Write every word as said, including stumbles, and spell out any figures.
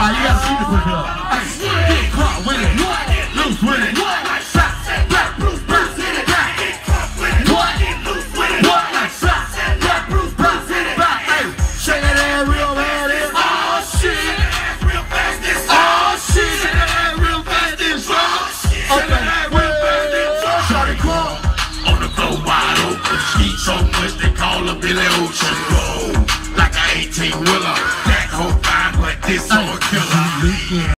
Alright, you gotta see the quick up. Get caught with it. Loose with it. Shot. Black Bruce Bruce in it. What? What? Like shot. Black Bruce Bruce in it. Hey, shake that ass real bad. Oh shit. Oh shit. Shake that ass real fast and strong. Okay. Shorty Clark. On the go wide open. Ski so much they call her Billy Ocean. Roll like an eighteen wheeler. That whole fine, but this all a killer.